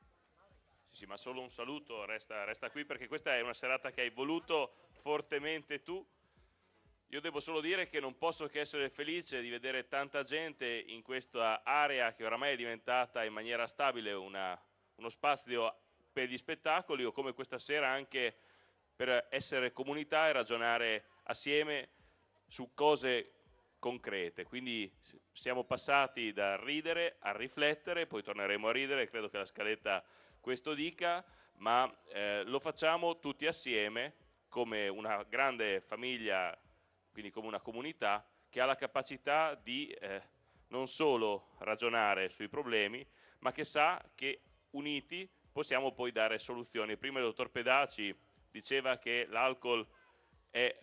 Sì, sì, ma solo un saluto, resta, resta qui, perché questa è una serata che hai voluto fortemente tu. Io devo solo dire che non posso che essere felice di vedere tanta gente in questa area che oramai è diventata in maniera stabile una, uno spazio per gli spettacoli, o come questa sera anche per essere comunità e ragionare assieme su cose concrete. Quindi siamo passati dal ridere a riflettere, poi torneremo a ridere, credo che la scaletta questo dica, ma eh, lo facciamo tutti assieme come una grande famiglia, quindi come una comunità che ha la capacità di eh, non solo ragionare sui problemi, ma che sa che uniti possiamo poi dare soluzioni. Prima il dottor Pedaci diceva che l'alcol è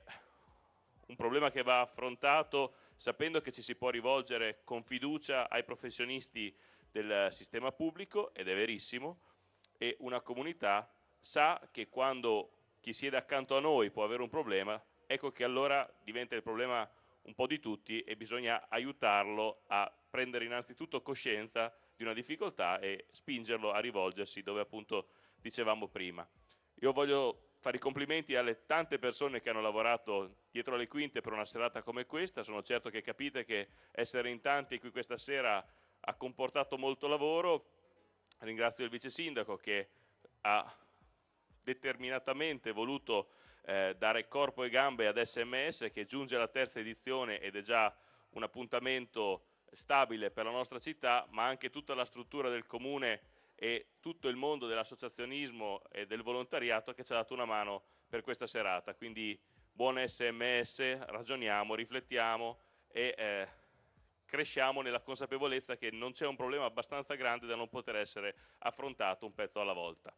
un problema che va affrontato sapendo che ci si può rivolgere con fiducia ai professionisti del sistema pubblico, ed è verissimo, e una comunità sa che quando chi siede accanto a noi può avere un problema, ecco che allora diventa il problema un po' di tutti e bisogna aiutarlo a prendere innanzitutto coscienza di una difficoltà e spingerlo a rivolgersi dove appunto dicevamo prima. Io voglio fare i complimenti alle tante persone che hanno lavorato dietro le quinte per una serata come questa. Sono certo che capite che essere in tanti qui questa sera ha comportato molto lavoro. Ringrazio il vice sindaco che ha determinatamente voluto eh, dare corpo e gambe ad S M S, che giunge alla terza edizione ed è già un appuntamento stabile per la nostra città, ma anche tutta la struttura del comune e tutto il mondo dell'associazionismo e del volontariato che ci ha dato una mano per questa serata. Quindi buon S M S, ragioniamo, riflettiamo e eh, cresciamo nella consapevolezza che non c'è un problema abbastanza grande da non poter essere affrontato un pezzo alla volta.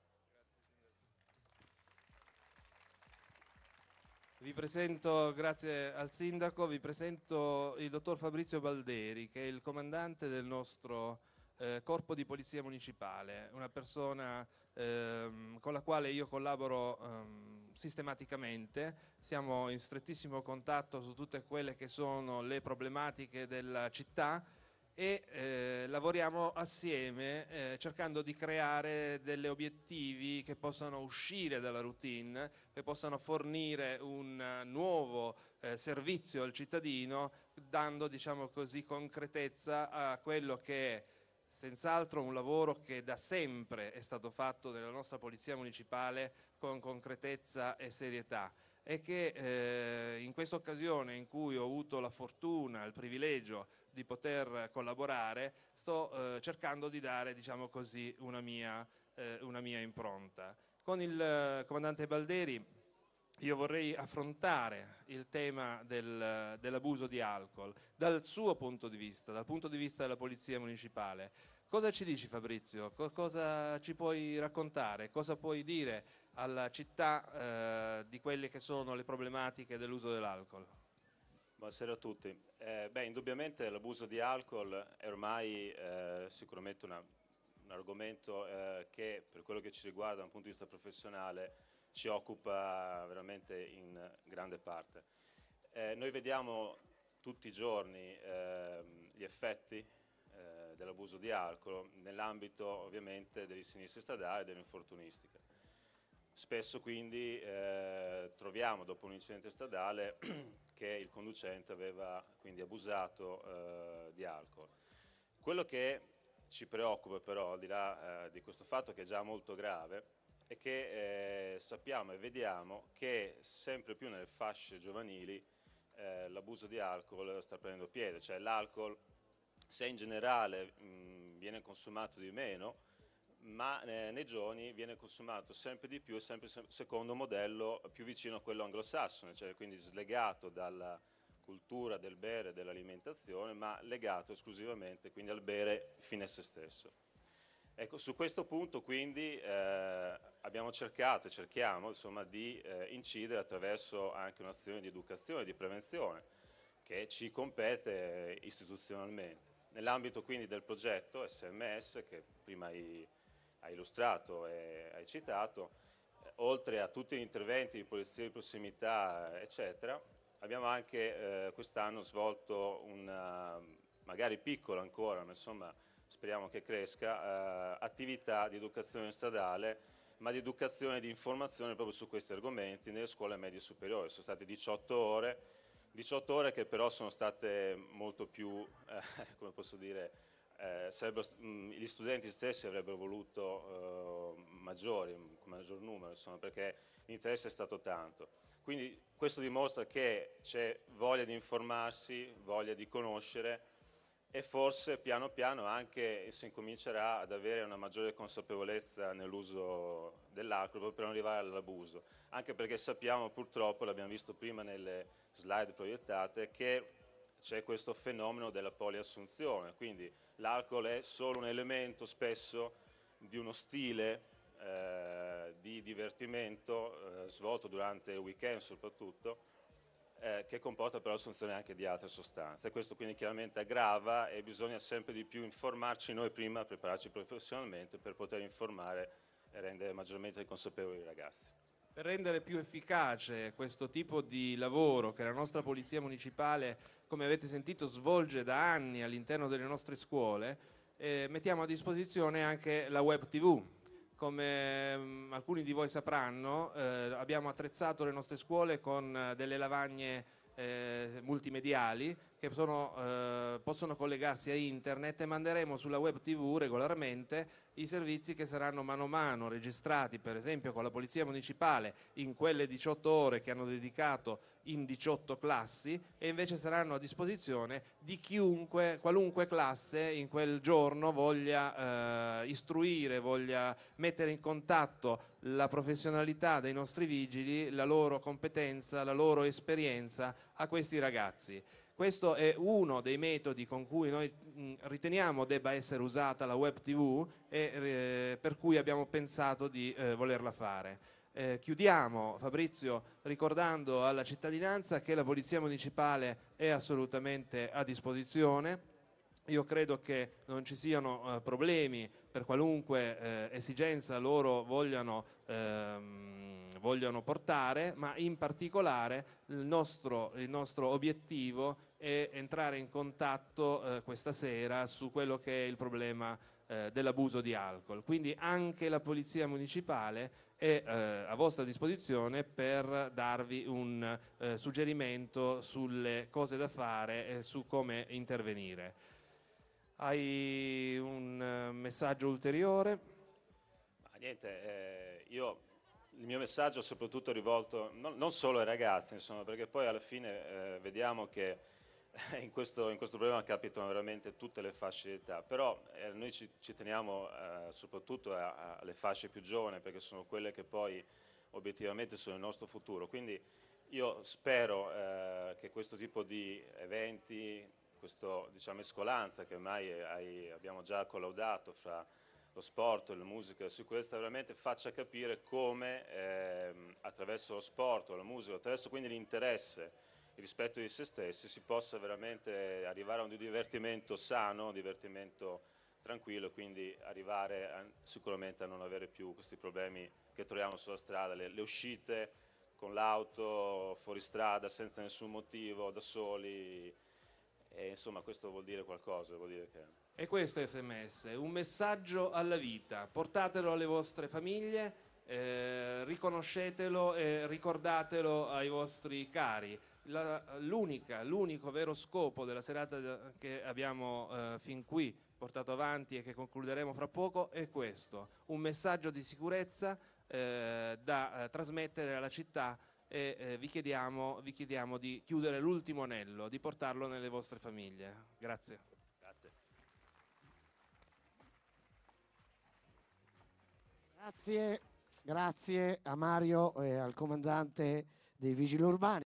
Vi presento, grazie al sindaco, vi presento il dottor Fabrizio Balderi, che è il comandante del nostro eh, corpo di polizia municipale, una persona ehm, con la quale io collaboro ehm, sistematicamente. Siamo in strettissimo contatto su tutte quelle che sono le problematiche della città e eh, lavoriamo assieme eh, cercando di creare degli obiettivi che possano uscire dalla routine, che possano fornire un uh, nuovo eh, servizio al cittadino, dando, diciamo così, concretezza a quello che è senz'altro un lavoro che da sempre è stato fatto nella nostra polizia municipale con concretezza e serietà. e che eh, in questa occasione in cui ho avuto la fortuna, il privilegio di poter collaborare, sto eh, cercando di dare, diciamo così, una mia, eh, una mia impronta. Con il eh, comandante Balderi io vorrei affrontare il tema del, dell'abuso di alcol dal suo punto di vista, dal punto di vista della Polizia Municipale. Cosa ci dici, Fabrizio? Co- cosa ci puoi raccontare? Cosa puoi dire alla città eh, di quelle che sono le problematiche dell'uso dell'alcol? Buonasera a tutti. Eh, beh, indubbiamente l'abuso di alcol è ormai eh, sicuramente una, un argomento eh, che, per quello che ci riguarda da un punto di vista professionale, ci occupa veramente in grande parte. Eh, noi vediamo tutti i giorni eh, gli effetti eh, dell'abuso di alcol nell'ambito ovviamente degli sinistri stradali e dell'infortunistica. Spesso quindi eh, troviamo dopo un incidente stradale che il conducente aveva quindi abusato eh, di alcol. Quello che ci preoccupa però, al di là eh, di questo fatto che è già molto grave, è che eh, sappiamo e vediamo che sempre più nelle fasce giovanili eh, l'abuso di alcol sta prendendo piede, cioè l'alcol, se in generale mh, viene consumato di meno, ma eh, nei giovani viene consumato sempre di più e sempre se- secondo un modello più vicino a quello anglosassone, cioè quindi slegato dalla cultura del bere e dell'alimentazione, ma legato esclusivamente quindi al bere fine a se stesso. Ecco, su questo punto quindi eh, abbiamo cercato e cerchiamo insomma, di eh, incidere attraverso anche un'azione di educazione e di prevenzione che ci compete istituzionalmente. Nell'ambito quindi del progetto S M S che prima hai, hai illustrato e hai citato, eh, oltre a tutti gli interventi di polizia di prossimità eccetera, abbiamo anche eh, quest'anno svolto una, magari piccola ancora, ma insomma speriamo che cresca, eh, attività di educazione stradale, ma di educazione e di informazione proprio su questi argomenti nelle scuole medie superiori. Sono state diciotto ore, diciotto ore che però sono state molto più, eh, come posso dire, eh, mh, gli studenti stessi avrebbero voluto eh, maggiori, un maggior numero, insomma, perché l'interesse è stato tanto. Quindi questo dimostra che c'è voglia di informarsi, voglia di conoscere, e forse piano piano anche si incomincerà ad avere una maggiore consapevolezza nell'uso dell'alcol proprio per non arrivare all'abuso, anche perché sappiamo purtroppo, l'abbiamo visto prima nelle slide proiettate, che c'è questo fenomeno della poliassunzione, quindi l'alcol è solo un elemento spesso di uno stile eh, di divertimento eh, svolto durante il weekend soprattutto, Eh, che comporta però l'assunzione anche di altre sostanze. Questo quindi chiaramente aggrava e bisogna sempre di più informarci noi prima, prepararci professionalmente per poter informare e rendere maggiormente consapevoli i ragazzi. Per rendere più efficace questo tipo di lavoro che la nostra Polizia Municipale, come avete sentito, svolge da anni all'interno delle nostre scuole, eh, mettiamo a disposizione anche la web tivù. Come mh, alcuni di voi sapranno, eh, abbiamo attrezzato le nostre scuole con eh, delle lavagne eh, multimediali che sono, eh, possono collegarsi a internet, e manderemo sulla web tivù regolarmente i servizi che saranno mano a mano registrati, per esempio con la Polizia Municipale, in quelle diciotto ore che hanno dedicato in diciotto classi, e invece saranno a disposizione di chiunque, qualunque classe in quel giorno voglia eh, istruire, voglia mettere in contatto la professionalità dei nostri vigili, la loro competenza, la loro esperienza a questi ragazzi. Questo è uno dei metodi con cui noi mh, riteniamo debba essere usata la web tivù e eh, per cui abbiamo pensato di eh, volerla fare. Eh, chiudiamo, Fabrizio, ricordando alla cittadinanza che la Polizia Municipale è assolutamente a disposizione. Io credo che non ci siano eh, problemi per qualunque eh, esigenza loro vogliano, ehm, vogliano portare, ma in particolare il nostro, il nostro obiettivo è entrare in contatto eh, questa sera su quello che è il problema eh, dell'abuso di alcol. Quindi anche la Polizia Municipale è eh, a vostra disposizione per darvi un eh, suggerimento sulle cose da fare e su come intervenire. Hai un uh, messaggio ulteriore? Ma niente, eh, io il mio messaggio è soprattutto rivolto non, non solo ai ragazzi, insomma, perché poi alla fine eh, vediamo che in questo, in questo problema capitano veramente tutte le fasce di età, però eh, noi ci, ci teniamo eh, soprattutto a, a, alle fasce più giovani, perché sono quelle che poi obiettivamente sono il nostro futuro. Quindi io spero eh, che questo tipo di eventi, questa diciamo, mescolanza che ormai hai, abbiamo già collaudato fra lo sport, la musica e la sicurezza, veramente faccia capire come ehm, attraverso lo sport, la musica, attraverso quindi l'interesse, il rispetto di se stessi, si possa veramente arrivare a un divertimento sano, un divertimento tranquillo, e quindi arrivare a, sicuramente a non avere più questi problemi che troviamo sulla strada, le, le uscite con l'auto, fuori strada, senza nessun motivo, da soli, e insomma questo vuol dire qualcosa, vuol dire che... E questo è S M S, un messaggio alla vita, portatelo alle vostre famiglie, eh, riconoscetelo e ricordatelo ai vostri cari. La, l'unica, l'unico vero scopo della serata che abbiamo eh, fin qui portato avanti e che concluderemo fra poco è questo, un messaggio di sicurezza eh, da eh, trasmettere alla città, e eh, vi chiediamo, vi chiediamo di chiudere l'ultimo anello, di portarlo nelle vostre famiglie. Grazie. Grazie. Grazie, grazie a Mario e al comandante dei Vigili Urbani.